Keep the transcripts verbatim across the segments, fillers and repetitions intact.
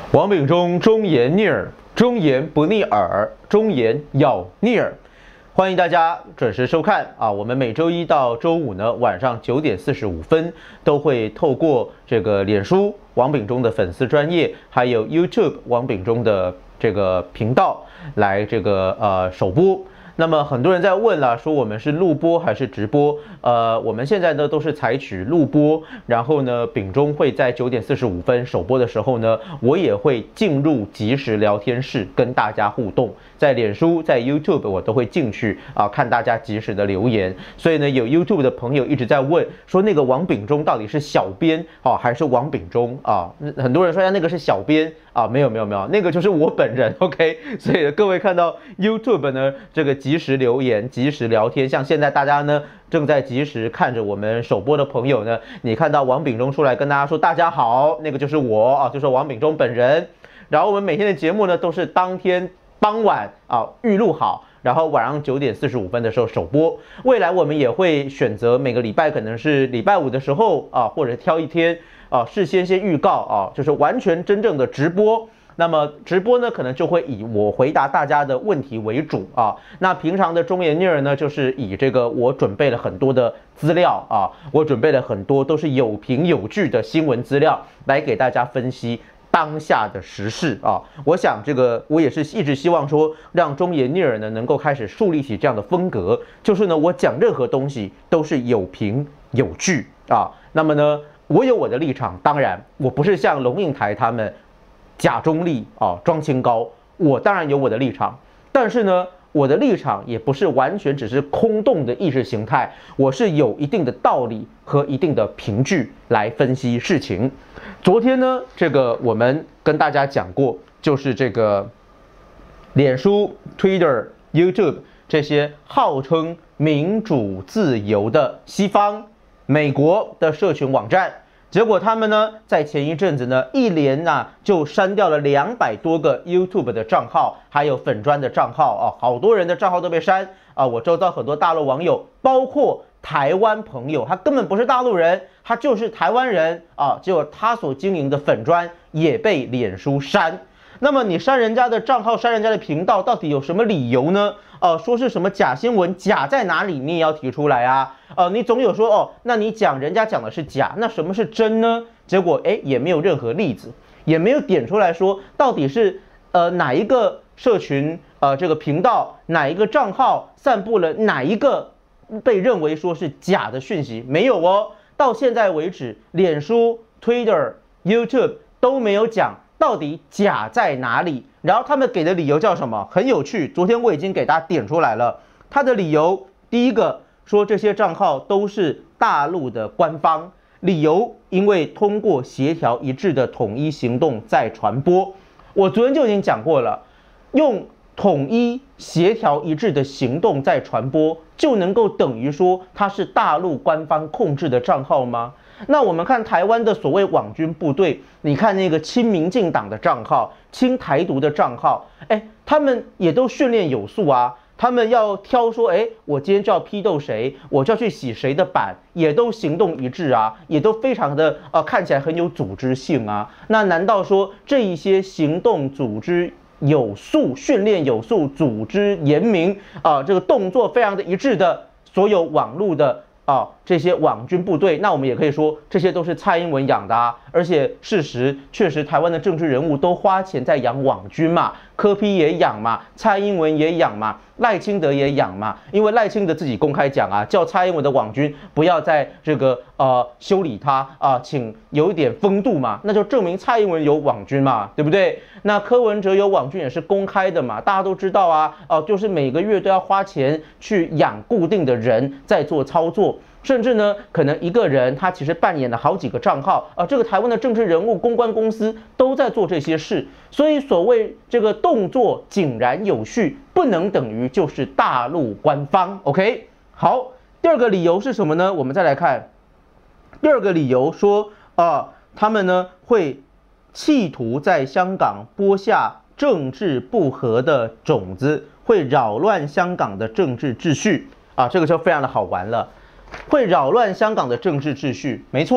王炳忠忠言逆耳，忠言不逆耳，忠言要逆耳。欢迎大家准时收看啊！我们每周一到周五呢晚上九点四十五分都会透过这个脸书王炳忠的粉丝专页，还有 YouTube 王炳忠的这个频道来这个呃首播。那么很多人在问了，说我们是录播还是直播？呃，我们现在呢都是采取录播，然后呢，炳忠会在九点四十五分首播的时候呢，我也会进入即时聊天室跟大家互动，在脸书、在 YouTube 我都会进去啊，看大家即时的留言。所以呢，有 YouTube 的朋友一直在问，说那个王炳忠到底是小编啊还是王炳忠啊？很多人说那个是小编啊，没有没有没有，那个就是我本人。OK， 所以各位看到 YouTube 呢这个即时留言、即时聊天，像现在大家呢正在即时看着我们首播的朋友呢，你看到王炳忠出来跟大家说大家好，那个就是我啊，就是王炳忠本人。然后我们每天的节目呢都是当天傍晚啊预录好，然后晚上九点四十五分的时候首播。未来我们也会选择每个礼拜可能是礼拜五的时候啊，或者挑一天啊，事先先预告啊，就是完全真正的直播。那么直播呢，可能就会以我回答大家的问题为主啊。那平常的忠言逆耳呢，就是以这个我准备了很多的资料啊，我准备了很多都是有凭有据的新闻资料来给大家分析当下的时事啊。我想这个我也是一直希望说，让忠言逆耳呢能够开始树立起这样的风格，就是呢我讲任何东西都是有凭有据啊。那么呢，我有我的立场，当然我不是像龙应台他们假中立啊，装清高，我当然有我的立场，但是呢，我的立场也不是完全只是空洞的意识形态，我是有一定的道理和一定的凭据来分析事情。昨天呢，这个我们跟大家讲过，就是这个脸书、Twitter、YouTube 这些号称民主自由的西方、美国的社群网站。结果他们呢，在前一阵子呢，一连啊就删掉了两百多个 YouTube 的账号，还有粉专的账号啊，好多人的账号都被删啊。我周遭很多大陆网友，包括台湾朋友，他根本不是大陆人，他就是台湾人啊。结果他所经营的粉专也被脸书删。那么你删人家的账号，删人家的频道，到底有什么理由呢？呃，说是什么假新闻，假在哪里？你也要提出来啊。呃，你总有说哦，那你讲人家讲的是假，那什么是真呢？结果哎，也没有任何例子，也没有点出来说到底是呃哪一个社群呃这个频道哪一个账号散布了哪一个被认为说是假的讯息，没有哦。到现在为止，脸书、Twitter、YouTube 都没有讲到底假在哪里。然后他们给的理由叫什么？很有趣，昨天我已经给大家点出来了。他的理由，第一个说这些账号都是大陆的官方，理由因为通过协调一致的统一行动在传播。我昨天就已经讲过了，用统一协调一致的行动在传播，就能够等于说它是大陆官方控制的账号吗？那我们看台湾的所谓网军部队，你看那个亲民进党的账号、亲台独的账号，哎，他们也都训练有素啊。他们要挑说，哎，我今天就要批斗谁，我就要去洗谁的版，也都行动一致啊，也都非常的呃看起来很有组织性啊。那难道说这一些行动组织有素、训练有素、组织严明啊、呃，这个动作非常的一致的所有网络的啊，这些网军部队，那我们也可以说这些都是蔡英文养的啊。而且事实确实，台湾的政治人物都花钱在养网军嘛，柯 P 也养嘛，蔡英文也养嘛，赖清德也养嘛。因为赖清德自己公开讲啊，叫蔡英文的网军不要在这个呃修理他啊、呃，请有一点风度嘛，那就证明蔡英文有网军嘛，对不对？那柯文哲有网军也是公开的嘛，大家都知道啊，哦、呃，就是每个月都要花钱去养固定的人在做操作。甚至呢，可能一个人他其实扮演了好几个账号啊、呃，这个台湾的政治人物、公关公司都在做这些事，所以所谓这个动作井然有序，不能等于就是大陆官方。OK， 好，第二个理由是什么呢？我们再来看，第二个理由说啊、呃，他们呢会企图在香港播下政治不合的种子，会扰乱香港的政治秩序啊，这个就非常的好玩了。会扰乱香港的政治秩序，没错，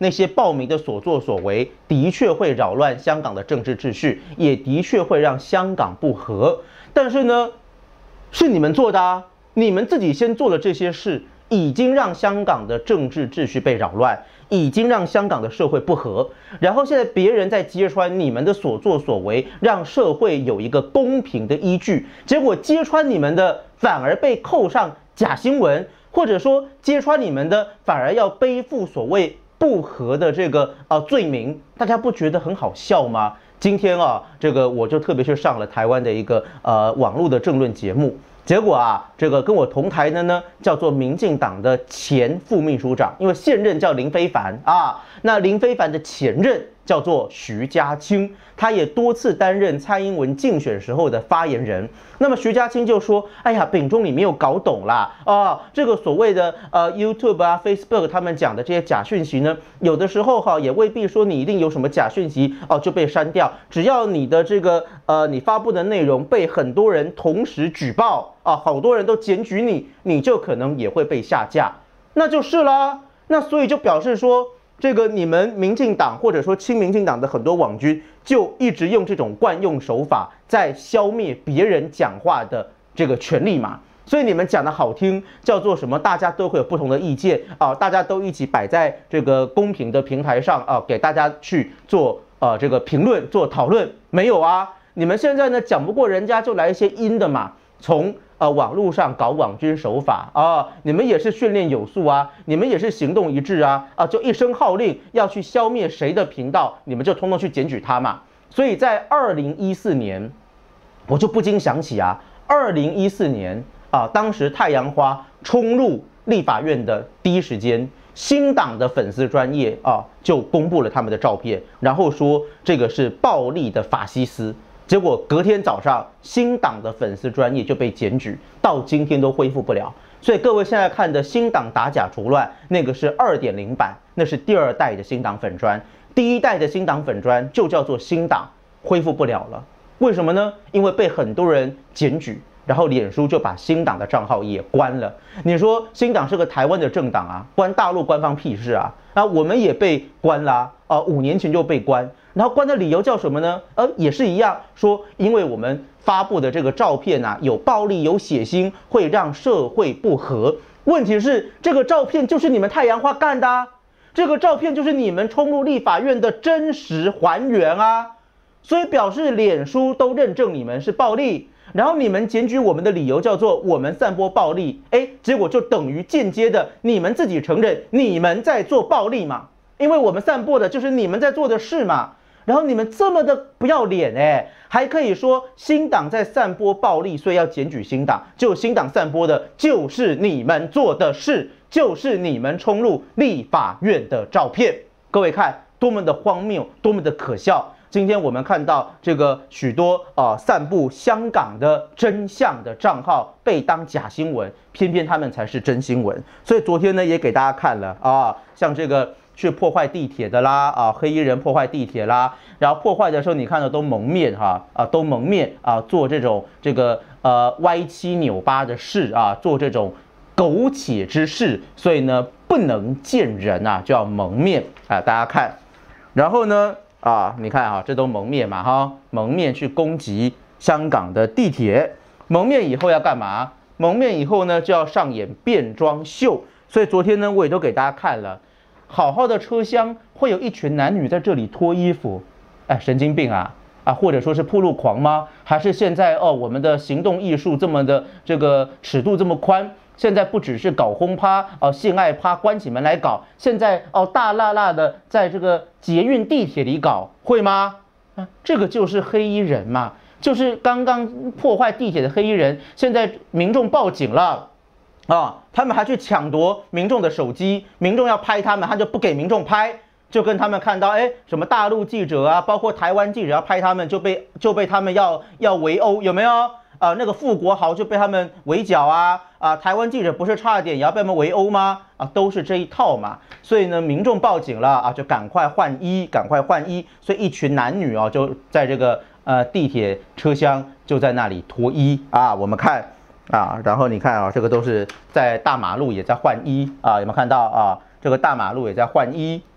那些暴民的所作所为的确会扰乱香港的政治秩序，也的确会让香港不和。但是呢，是你们做的啊，你们自己先做了这些事，已经让香港的政治秩序被扰乱，已经让香港的社会不和。然后现在别人在揭穿你们的所作所为，让社会有一个公平的依据，结果揭穿你们的反而被扣上假新闻。或者说揭穿你们的，反而要背负所谓不和的这个呃罪名，大家不觉得很好笑吗？今天啊，这个我就特别去上了台湾的一个呃网络的政论节目，结果啊，这个跟我同台的呢，叫做民进党的前副秘书长，因为现任叫林非凡啊，那林非凡的前任叫做徐家清，他也多次担任蔡英文竞选时候的发言人。那么徐家清就说：“哎呀，秉忠你没有搞懂啦啊，这个所谓的呃 YouTube 啊、Facebook 他们讲的这些假讯息呢，有的时候哈也未必说你一定有什么假讯息哦就被删掉，只要你的这个呃你发布的内容被很多人同时举报啊，好多人都检举你，你就可能也会被下架，那就是啦。那所以就表示说。”这个你们民进党或者说亲民进党的很多网军，就一直用这种惯用手法，在消灭别人讲话的这个权利嘛。所以你们讲的好听，叫做什么？大家都会有不同的意见啊，大家都一起摆在这个公平的平台上啊，给大家去做呃这个评论、做讨论。没有啊，你们现在呢讲不过人家，就来一些阴的嘛，从。呃，网络上搞网军手法啊，你们也是训练有素啊，你们也是行动一致啊，啊，就一声号令要去消灭谁的频道，你们就通通去检举他嘛。所以在二零一四年，我就不禁想起啊，二零一四年啊，当时太阳花冲入立法院的第一时间，新党的粉丝专页啊就公布了他们的照片，然后说这个是暴力的法西斯。结果隔天早上，新党的粉丝专页就被检举，到今天都恢复不了。所以各位现在看的新党打假除乱，那个是 二点零 版，那是第二代的新党粉专，第一代的新党粉专就叫做新党，恢复不了了。为什么呢？因为被很多人检举，然后脸书就把新党的账号也关了。你说新党是个台湾的政党啊，关大陆官方屁事啊？啊，我们也被关啦，啊，五年前就被关。然后关的理由叫什么呢？呃，也是一样，说因为我们发布的这个照片啊，有暴力、有血腥，会让社会不和。问题是，这个照片就是你们太阳花干的啊，这个照片就是你们冲入立法院的真实还原啊，所以表示脸书都认证你们是暴力，然后你们检举我们的理由叫做我们散播暴力，哎，结果就等于间接的你们自己承认你们在做暴力嘛，因为我们散播的就是你们在做的事嘛。然后你们这么的不要脸哎，还可以说新党在散播暴力，所以要检举新党。就新党散播的就是你们做的事，就是你们冲入立法院的照片。各位看，多么的荒谬，多么的可笑！今天我们看到这个许多啊、呃、散布香港的真相的账号被当假新闻，偏偏他们才是真新闻。所以昨天呢也给大家看了啊，像这个。去破坏地铁的啦，啊，黑衣人破坏地铁啦，然后破坏的时候，你看到都蒙面哈，啊，都蒙面啊，做这种这个呃歪七扭八的事啊，做这种苟且之事，所以呢不能见人啊，就要蒙面啊，大家看，然后呢啊，你看啊，这都蒙面嘛哈，蒙面去攻击香港的地铁，蒙面以后要干嘛？蒙面以后呢就要上演变装秀，所以昨天呢我也都给大家看了。好好的车厢会有一群男女在这里脱衣服，哎，神经病啊啊，或者说是暴露狂吗？还是现在哦，我们的行动艺术这么的这个尺度这么宽？现在不只是搞轰趴哦，性爱趴关起门来搞，现在哦大辣辣的在这个捷运地铁里搞，会吗？啊，这个就是黑衣人嘛，就是刚刚破坏地铁的黑衣人，现在民众报警了。啊，他们还去抢夺民众的手机，民众要拍他们，他就不给民众拍，就跟他们看到，哎，什么大陆记者啊，包括台湾记者要拍他们，就被就被他们要要围殴，有没有？啊，那个富国豪就被他们围剿啊，啊，台湾记者不是差一点也要被他们围殴吗？啊，都是这一套嘛。所以呢，民众报警了啊，就赶快换衣，赶快换衣。所以一群男女啊，就在这个呃地铁车厢就在那里脱衣啊，我们看。啊，然后你看啊，这个都是在大马路也在换衣啊，有没有看到啊？这个大马路也在换衣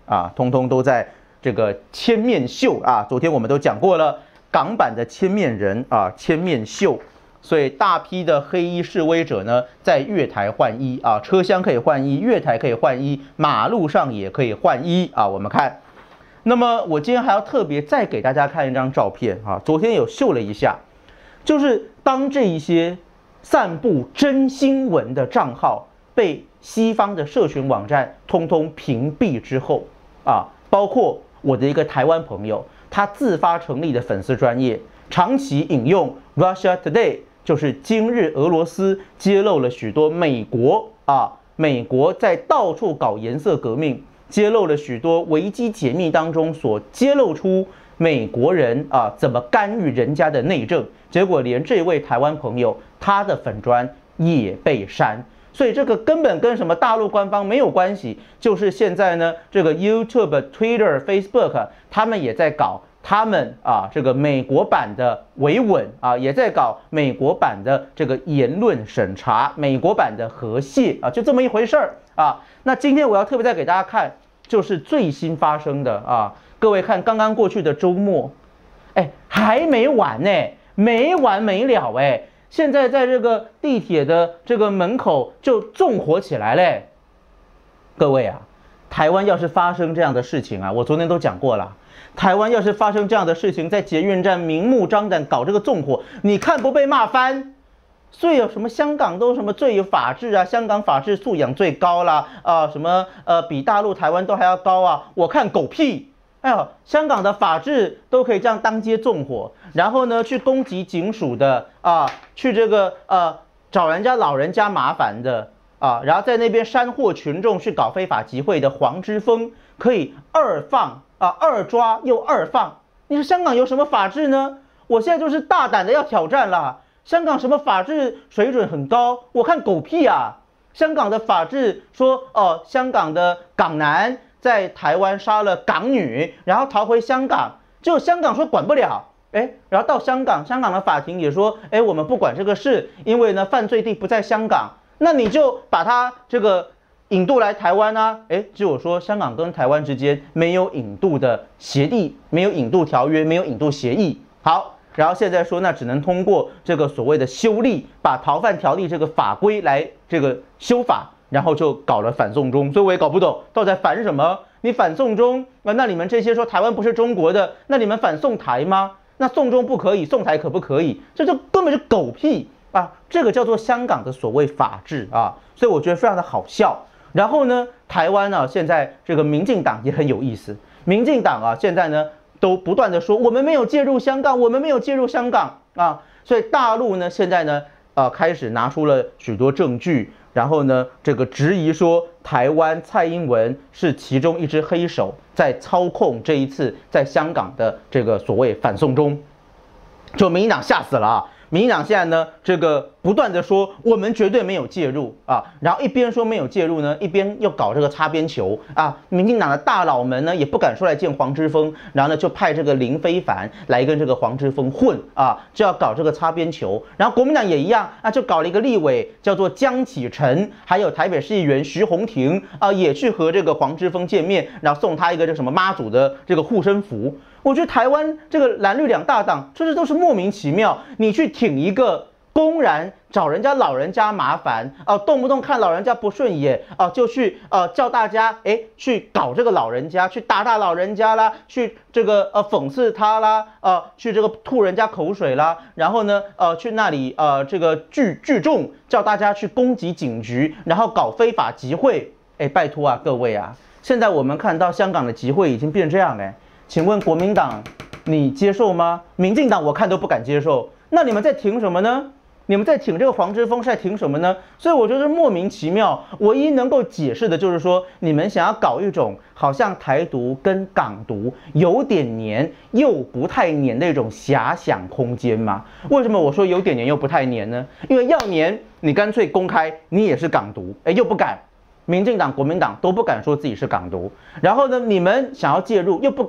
啊，通通都在这个千面秀啊。昨天我们都讲过了，港版的千面人啊，千面秀。所以大批的黑衣示威者呢，在月台换衣啊，车厢可以换衣，月台可以换衣，马路上也可以换衣啊。我们看，那么我今天还要特别再给大家看一张照片啊，昨天有秀了一下，就是当这一些散布真新闻的账号被西方的社群网站通通屏蔽之后啊，包括我的一个台湾朋友，他自发成立的粉丝专页，长期引用 Russia Today。就是今日俄罗斯揭露了许多美国啊，美国在到处搞颜色革命，揭露了许多维基解密当中所揭露出美国人啊怎么干预人家的内政，结果连这位台湾朋友他的粉专也被删，所以这个根本跟什么大陆官方没有关系，就是现在呢这个 YouTube、Twitter、Facebook 他们也在搞。他们啊，这个美国版的维稳啊，也在搞美国版的这个言论审查，美国版的核泄啊，就这么一回事儿啊。那今天我要特别再给大家看，就是最新发生的啊，各位看刚刚过去的周末，哎，还没完呢，没完没了哎，现在在这个地铁的这个门口就纵火起来嘞。各位啊，台湾要是发生这样的事情啊，我昨天都讲过了。台湾要是发生这样的事情，在捷运站明目张胆搞这个纵火，你看不被骂翻？所以有什么香港都什么最有法治啊，香港法治素养最高啦，啊、呃、什么呃比大陆台湾都还要高啊？我看狗屁！哎呦，香港的法治都可以这样当街纵火，然后呢去攻击警署的啊，去这个呃找人家老人家麻烦的啊，然后在那边煽惑群众去搞非法集会的黄之锋，可以二放。啊，二抓又二放，你说香港有什么法治呢？我现在就是大胆的要挑战啦！香港什么法治水准很高？我看狗屁啊！香港的法治说，哦，香港的港男在台湾杀了港女，然后逃回香港，结果香港说管不了，哎，然后到香港，香港的法庭也说，哎，我们不管这个事，因为呢犯罪地不在香港，那你就把他这个。引渡来台湾啊，哎，只有说香港跟台湾之间没有引渡的协议，没有引渡条约，没有引渡协议。好，然后现在说那只能通过这个所谓的修例，把逃犯条例这个法规来这个修法，然后就搞了反送中。所以我也搞不懂到底在反什么。你反送中啊？那你们这些说台湾不是中国的，那你们反送台吗？那送中不可以，送台可不可以？这就根本是狗屁啊！这个叫做香港的所谓法治啊，所以我觉得非常的好笑。然后呢，台湾呢、啊，现在这个民进党也很有意思。民进党啊，现在呢都不断的说我们没有介入香港，我们没有介入香港啊。所以大陆呢现在呢，呃，开始拿出了许多证据，然后呢，这个质疑说台湾蔡英文是其中一只黑手，在操控这一次在香港的这个所谓反送中，就民进党吓死了啊！民进党现在呢，这个不断的说我们绝对没有介入啊，然后一边说没有介入呢，一边又搞这个擦边球啊。民进党的大佬们呢也不敢出来见黄之锋，然后呢就派这个林非凡来跟这个黄之锋混啊，就要搞这个擦边球。然后国民党也一样啊，就搞了一个立委叫做江启臣，还有台北市议员徐宏庭啊，也去和这个黄之锋见面，然后送他一个这什么妈祖的这个护身符。我觉得台湾这个蓝绿两大党，这是都是莫名其妙。你去挺一个公然找人家老人家麻烦啊，动不动看老人家不顺眼啊，就去呃叫大家哎去搞这个老人家，去打打老人家啦，去这个呃讽刺他啦，呃去这个吐人家口水啦，然后呢呃去那里呃这个聚聚众，叫大家去攻击警局，然后搞非法集会。哎，拜托啊各位啊，现在我们看到香港的集会已经变这样哎。请问国民党，你接受吗？民进党我看都不敢接受，那你们在挺什么呢？你们在挺这个黄之锋是在挺什么呢？所以我觉得莫名其妙。唯一能够解释的就是说，你们想要搞一种好像台独跟港独有点黏又不太黏的一种遐想空间嘛？为什么我说有点黏又不太黏呢？因为要黏，你干脆公开你也是港独，哎，又不敢。民进党、国民党都不敢说自己是港独，然后呢，你们想要介入又不敢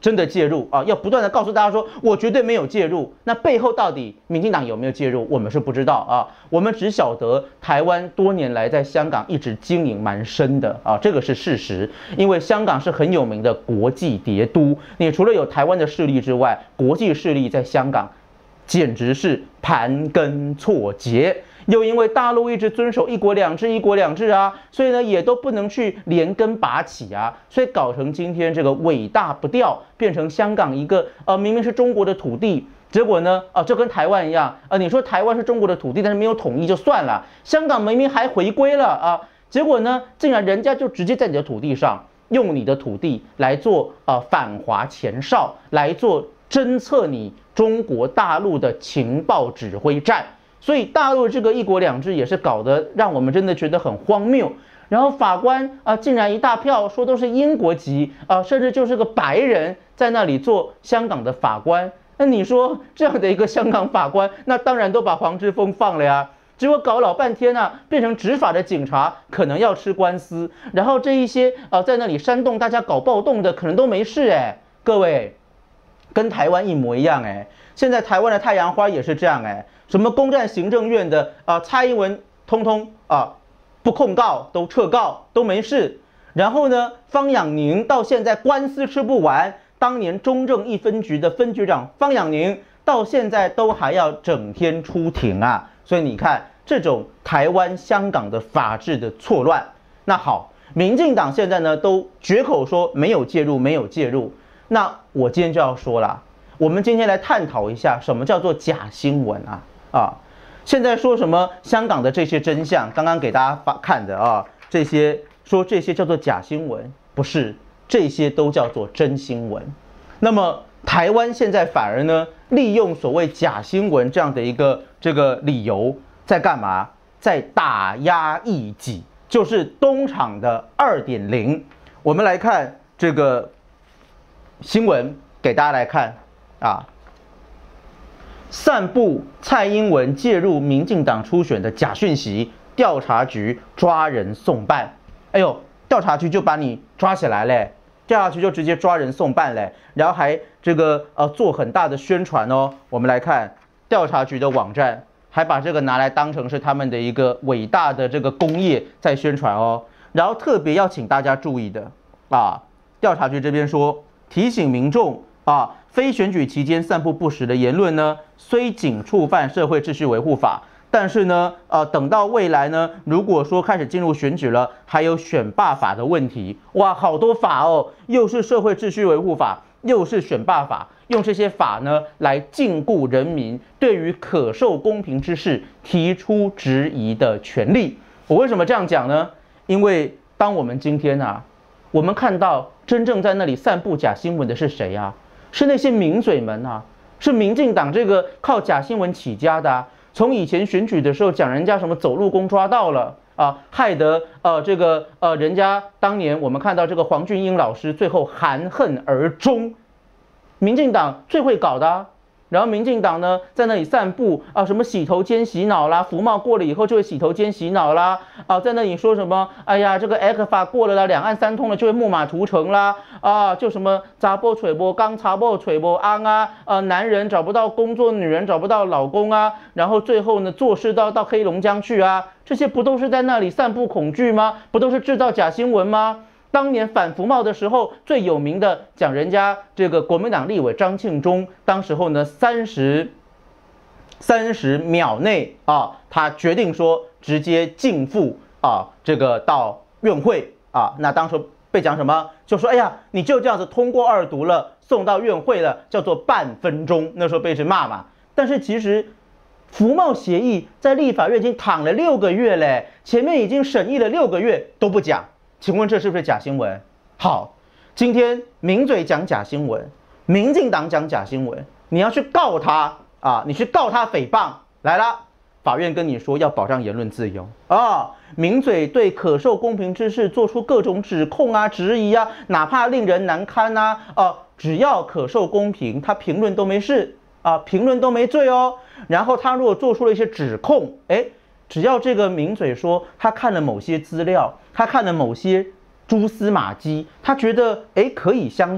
真的介入啊，要不断的告诉大家说，我绝对没有介入。那背后到底民进党有没有介入，我们是不知道啊。我们只晓得台湾多年来在香港一直经营蛮深的啊，这个是事实。因为香港是很有名的国际谍都，你除了有台湾的势力之外，国际势力在香港简直是盘根错节。又因为大陆一直遵守一国两制，一国两制啊，所以呢也都不能去连根拔起啊，所以搞成今天这个尾大不掉，变成香港一个呃明明是中国的土地，结果呢啊、呃、就跟台湾一样啊、呃，你说台湾是中国的土地，但是没有统一就算了，香港明明还回归了啊，结果呢竟然人家就直接在你的土地上用你的土地来做呃反华前哨，来做侦测你中国大陆的情报指挥战。所以大陆这个一国两制也是搞得让我们真的觉得很荒谬。然后法官啊、呃，竟然一大票说都是英国籍啊、呃，甚至就是个白人在那里做香港的法官。那你说这样的一个香港法官，那当然都把黄之锋放了呀。结果搞老半天啊，变成执法的警察，可能要吃官司。然后这一些啊、呃，在那里煽动大家搞暴动的，可能都没事哎。各位，跟台湾一模一样哎。现在台湾的太阳花也是这样哎。什么公战行政院的啊、呃，蔡英文通通啊、呃、不控告，都撤告，都没事。然后呢，方养宁到现在官司吃不完，当年中正一分局的分局长方养宁到现在都还要整天出庭啊。所以你看这种台湾、香港的法治的错乱。那好，民进党现在呢都绝口说没有介入，没有介入。那我今天就要说啦，我们今天来探讨一下什么叫做假新闻啊。啊，现在说什么香港的这些真相，刚刚给大家发看的啊，这些说这些叫做假新闻，不是，这些都叫做真新闻。那么台湾现在反而呢，利用所谓假新闻这样的一个这个理由，在干嘛？在打压异己，就是东厂的 二点零。我们来看这个新闻，给大家来看啊。散布蔡英文介入民进党初选的假讯息，调查局抓人送办。哎呦，调查局就把你抓起来嘞，调查局就直接抓人送办嘞，然后还这个呃做很大的宣传哦。我们来看调查局的网站，还把这个拿来当成是他们的一个伟大的这个工业在宣传哦。然后特别要请大家注意的啊，调查局这边说提醒民众啊。非选举期间散布不实的言论呢，虽仅触犯社会秩序维护法，但是呢，呃，等到未来呢，如果说开始进入选举了，还有选罢法的问题，哇，好多法哦，又是社会秩序维护法，又是选罢法，用这些法呢来禁锢人民对于可受公平之事提出质疑的权利。我为什么这样讲呢？因为当我们今天啊，我们看到真正在那里散布假新闻的是谁啊？是那些名嘴们啊，是民进党这个靠假新闻起家的啊。从以前选举的时候讲人家什么走路工抓到了啊，害得呃这个呃人家当年我们看到这个黄俊英老师最后含恨而终，民进党最会搞的啊。然后民进党呢在那里散布啊什么洗头间洗脑啦，服贸过了以后就会洗头间洗脑啦啊，在那里说什么哎呀这个 A P P 法过了啦，两岸三通了就会木马屠城啦啊，就什么查波吹波刚查波吹波安啊，呃男人找不到工作，女人找不到老公啊，然后最后呢做事到到黑龙江去啊，这些不都是在那里散布恐惧吗？不都是制造假新闻吗？当年反服贸的时候，最有名的讲人家这个国民党立委张庆忠，当时候呢三十三十秒内啊，他决定说直接进赴啊这个到院会啊，那当时被讲什么？就说哎呀，你就这样子通过二读了，送到院会了，叫做半分钟，那时候被人骂嘛。但是其实服贸协议在立法院已经躺了六个月嘞，前面已经审议了六个月都不讲。请问这是不是假新闻？好，今天名嘴讲假新闻，民进党讲假新闻，你要去告他啊，你去告他诽谤，来了，法院跟你说要保障言论自由啊，名嘴对可受公平之事做出各种指控啊、质疑啊，哪怕令人难堪啊，啊，只要可受公平，他评论都没事啊，评论都没罪哦。然后他如果做出了一些指控，哎。只要这个名嘴说他看了某些资料，他看了某些蛛丝马迹，他觉得哎可以相信，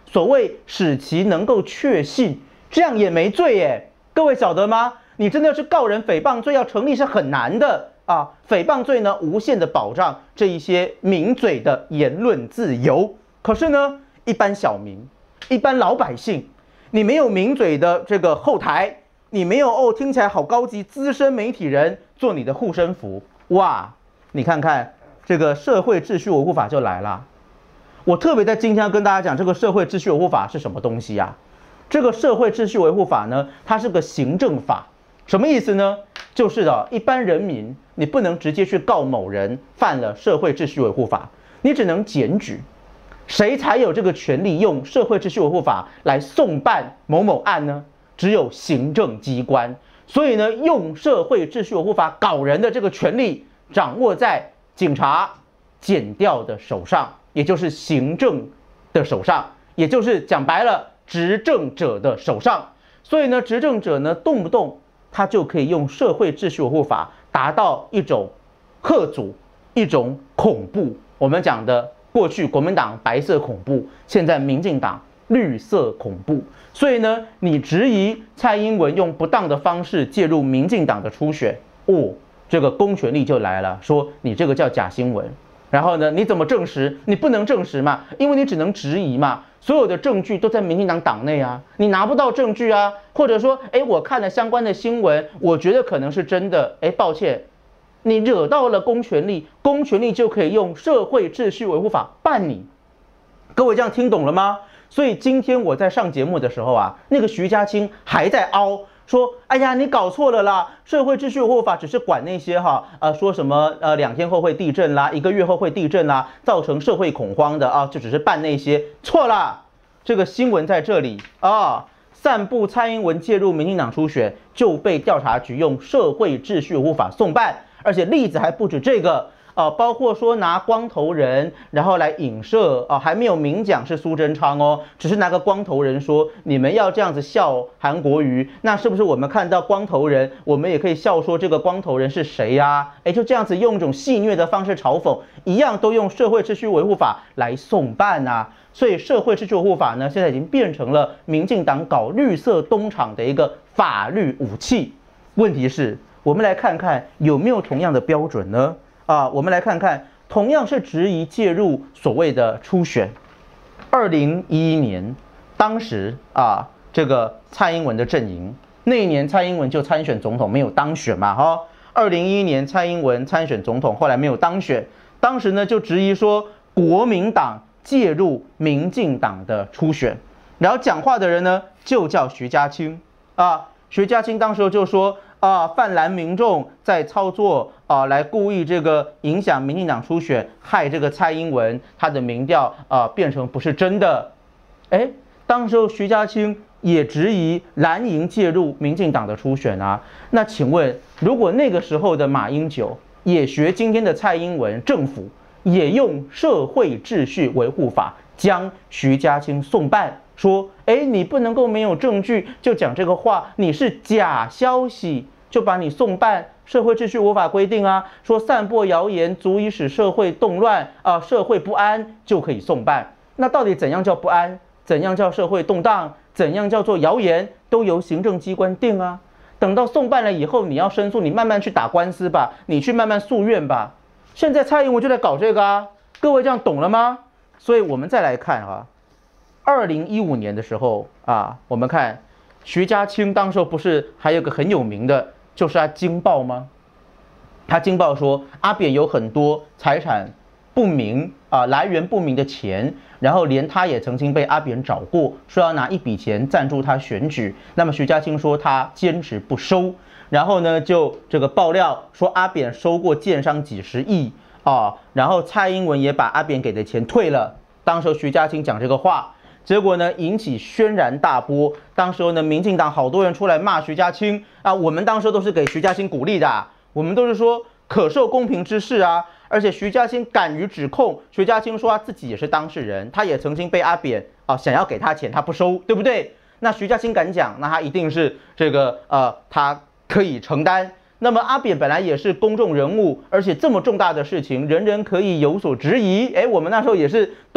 所谓使其能够确信，这样也没罪耶。各位晓得吗？你真的要去告人诽谤罪，要成立是很难的啊。诽谤罪呢，无限的保障这一些名嘴的言论自由。可是呢，一般小民、一般老百姓，你没有名嘴的这个后台，你没有哦，听起来好高级，资深媒体人做你的护身符，哇！你看看这个社会秩序维护法就来了。我特别在今天要跟大家讲，这个社会秩序维护法是什么东西啊？这个社会秩序维护法呢，它是个行政法，什么意思呢？就是的，一般人民你不能直接去告某人犯了社会秩序维护法，你只能检举。谁才有这个权利用社会秩序维护法来送办某某案呢？只有行政机关。所以呢，用社会秩序维护法搞人的这个权利掌握在警察、检调的手上，也就是行政的手上，也就是讲白了，执政者的手上。所以呢，执政者呢，动不动他就可以用社会秩序维护法达到一种吓阻、一种恐怖。我们讲的过去国民党白色恐怖，现在民进党绿色恐怖。所以呢，你质疑蔡英文用不当的方式介入民进党的初选，哦，这个公权力就来了，说你这个叫假新闻。然后呢，你怎么证实？你不能证实嘛，因为你只能质疑嘛。所有的证据都在民进党党内啊，你拿不到证据啊，或者说，哎，我看了相关的新闻，我觉得可能是真的，哎，抱歉，你惹到了公权力，公权力就可以用社会秩序维护法办你。各位这样听懂了吗？所以今天我在上节目的时候啊，那个徐家清还在凹说，哎呀，你搞错了啦，社会秩序维护法只是管那些哈，呃，说什么呃两天后会地震啦，一个月后会地震啦，造成社会恐慌的啊，就只是办那些，错啦。这个新闻在这里啊，散布蔡英文介入民进党初选就被调查局用社会秩序维护法送办，而且例子还不止这个。呃，包括说拿光头人，然后来影射啊、呃，还没有明讲是苏贞昌哦，只是拿个光头人说你们要这样子笑韩国瑜，那是不是我们看到光头人，我们也可以笑说这个光头人是谁呀、啊？哎，就这样子用一种戏谑的方式嘲讽，一样都用社会秩序维护法来送办啊。所以社会秩序维护法呢，现在已经变成了民进党搞绿色东厂的一个法律武器。问题是，我们来看看有没有同样的标准呢？啊，我们来看看，同样是质疑介入所谓的初选。二零一一年，当时啊，这个蔡英文的阵营，那一年蔡英文就参选总统，没有当选嘛，哈。二零一一年蔡英文参选总统，后来没有当选，当时呢就质疑说国民党介入民进党的初选，然后讲话的人呢就叫徐家清啊，徐家清当时就说。啊，泛蓝民众在操作啊，来故意这个影响民进党初选，害这个蔡英文他的民调啊变成不是真的。哎，当时候徐家清也质疑蓝营介入民进党的初选啊。那请问，如果那个时候的马英九也学今天的蔡英文政府，也用社会秩序维护法将徐家清送办？说，哎，你不能够没有证据就讲这个话，你是假消息，就把你送办。社会秩序无法规定啊，说散播谣言足以使社会动乱啊，社会不安就可以送办。那到底怎样叫不安？怎样叫社会动荡？怎样叫做谣言？都由行政机关定啊。等到送办了以后，你要申诉，你慢慢去打官司吧，你去慢慢诉愿吧。现在蔡英文就在搞这个啊，各位这样懂了吗？所以我们再来看啊。二零一五年的时候啊，我们看徐家清当时候不是还有个很有名的，就是他惊爆吗？他惊爆说阿扁有很多财产不明啊，来源不明的钱，然后连他也曾经被阿扁找过，说要拿一笔钱赞助他选举。那么徐家清说他坚持不收，然后呢就这个爆料说阿扁收过建商几十亿啊，然后蔡英文也把阿扁给的钱退了。当时徐家清讲这个话。结果呢，引起轩然大波。当时候呢，民进党好多人出来骂徐家清啊，我们当时都是给徐家清鼓励的、啊，我们都是说可受公平之事啊。而且徐家清敢于指控，徐家清说他自己也是当事人，他也曾经被阿扁啊想要给他钱，他不收，对不对？那徐家清敢讲，那他一定是这个呃，他可以承担。那么阿扁本来也是公众人物，而且这么重大的事情，人人可以有所质疑。哎，我们那时候也是都。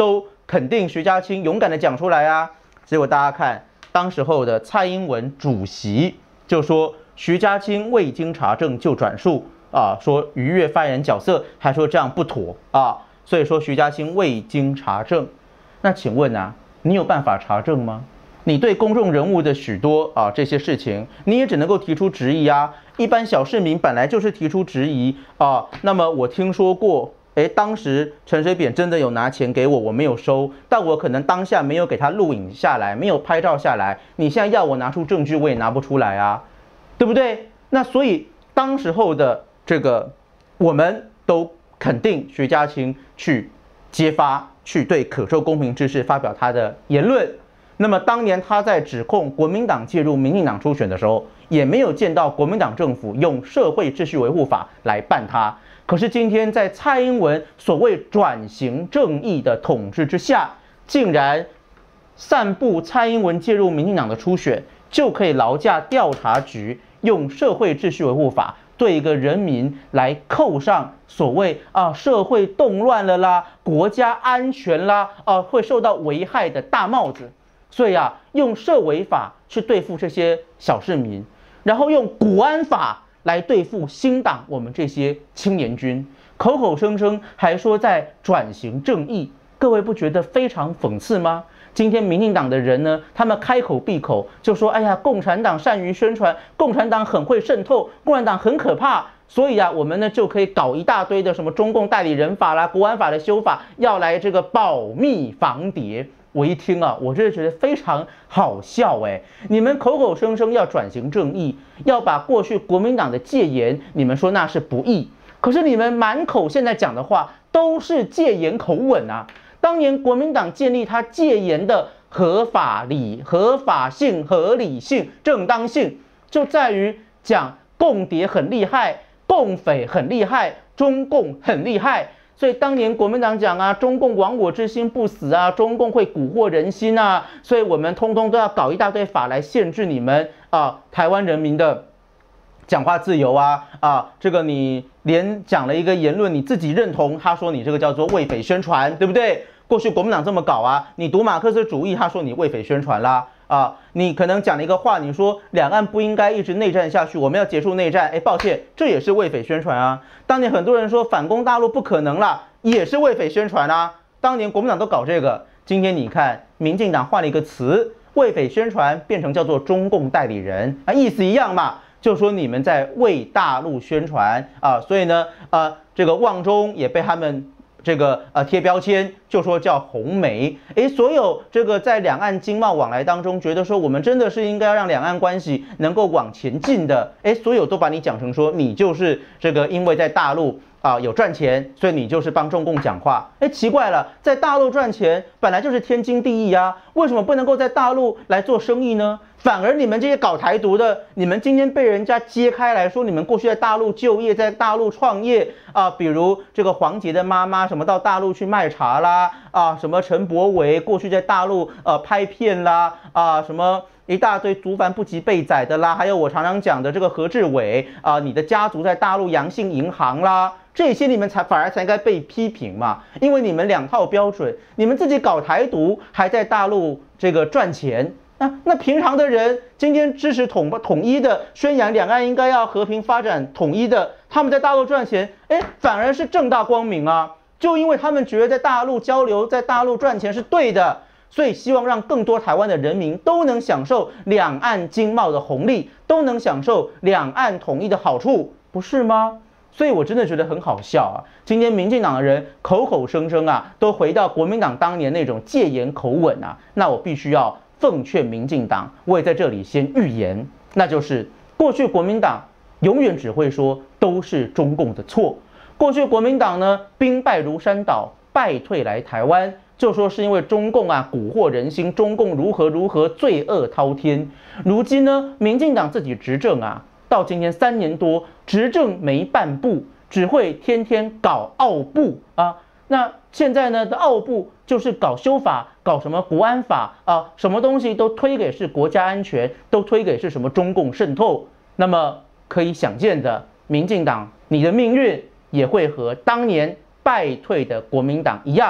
肯定徐家清勇敢的讲出来啊。结果大家看，当时候的蔡英文主席就说徐家清未经查证就转述啊，说逾越发言角色，还说这样不妥啊，所以说徐家清未经查证。那请问啊，你有办法查证吗？你对公众人物的许多啊这些事情，你也只能够提出质疑啊。一般小市民本来就是提出质疑啊。那么我听说过，哎，当时陈水扁真的有拿钱给我，我没有收，但我可能当下没有给他录影下来，没有拍照下来。你现在要我拿出证据，我也拿不出来啊，对不对？那所以当时候的这个，我们都肯定徐家清去揭发，去对可受公平之事发表他的言论。那么当年他在指控国民党介入民进党初选的时候，也没有见到国民党政府用社会秩序维护法来办他。可是今天在蔡英文所谓转型正义的统治之下，竟然散布蔡英文介入民进党的初选，就可以劳驾调查局用社会秩序维护法对一个人民来扣上所谓啊社会动乱了啦、国家安全啦、啊会受到危害的大帽子。所以啊，用社维法去对付这些小市民，然后用国安法来对付新党我们这些青年军，口口声声还说在转型正义，各位不觉得非常讽刺吗？今天民进党的人呢，他们开口闭口就说：“哎呀，共产党善于宣传，共产党很会渗透，共产党很可怕。”所以啊，我们呢就可以搞一大堆的什么中共代理人法啦、国安法的修法，要来这个保密防谍。我一听啊，我真的觉得非常好笑哎！你们口口声声要转型正义，要把过去国民党的戒严，你们说那是不义，可是你们满口现在讲的话都是戒严口吻啊！当年国民党建立他戒严的合法理、合法性、合理性、正当性，就在于讲共谍很厉害，共匪很厉害，中共很厉害。所以当年国民党讲啊，中共亡我之心不死啊，中共会蛊惑人心啊，所以我们通通都要搞一大堆法来限制你们啊，台湾人民的讲话自由啊啊，这个你连讲了一个言论，你自己认同，他说你这个叫做为匪宣传，对不对？过去国民党这么搞啊，你读马克思主义，他说你为匪宣传啦。啊，你可能讲了一个话，你说两岸不应该一直内战下去，我们要结束内战。哎，抱歉，这也是为匪宣传啊。当年很多人说反攻大陆不可能啦，也是为匪宣传啊。当年国民党都搞这个，今天你看民进党换了一个词，为匪宣传变成叫做中共代理人啊，意思一样嘛，就说你们在为大陆宣传啊。所以呢，呃，这个旺中也被他们。这个呃贴标签就说叫红媒，诶，所有这个在两岸经贸往来当中，觉得说我们真的是应该要让两岸关系能够往前进的，诶，所有都把你讲成说你就是这个因为在大陆啊有赚钱，所以你就是帮中共讲话，诶，奇怪了，在大陆赚钱本来就是天经地义啊，为什么不能够在大陆来做生意呢？反而你们这些搞台独的，你们今天被人家揭开来说，你们过去在大陆就业，在大陆创业啊，比如这个黄杰的妈妈什么到大陆去卖茶啦，啊，什么陈柏惟过去在大陆呃拍片啦，啊，什么一大堆族繁不及被宰的啦，还有我常常讲的这个何志伟啊，你的家族在大陆阳信银行啦。这些你们才反而才该被批评嘛，因为你们两套标准，你们自己搞台独，还在大陆这个赚钱。那那平常的人，今天支持统统一的，宣扬两岸应该要和平发展统一的，他们在大陆赚钱，哎，反而是正大光明啊！就因为他们觉得在大陆交流，在大陆赚钱是对的，所以希望让更多台湾的人民都能享受两岸经贸的红利，都能享受两岸统一的好处，不是吗？所以我真的觉得很好笑啊！今天民进党的人口口声声啊，都回到国民党当年那种戒严口吻啊，那我必须要。奉劝民进党，我也在这里先预言，那就是过去国民党永远只会说都是中共的错。过去国民党呢，兵败如山倒，败退来台湾，就说是因为中共啊蛊惑人心，中共如何如何罪恶滔天。如今呢，民进党自己执政啊，到今天三年多，执政没半步，只会天天搞奥部啊。那现在呢的奥部就是搞修法，搞什么国安法啊，什么东西都推给是国家安全，都推给是什么中共渗透。那么可以想见的，民进党你的命运也会和当年败退的国民党一样。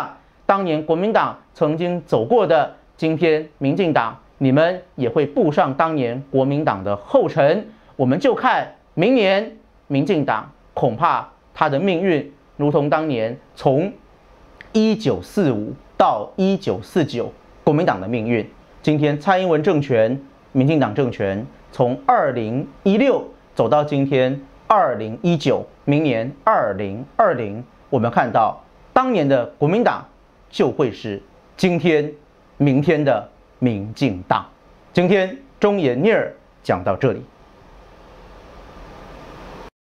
当年国民党曾经走过的，今天民进党你们也会步上当年国民党的后尘。我们就看明年民进党恐怕他的命运，如同当年从一九四五到一九四九国民党的命运。今天蔡英文政权、民进党政权从二零一六走到今天二零一九，明年二零二零，我们看到当年的国民党就会是今天、明天的民进党。今天忠言逆耳讲到这里。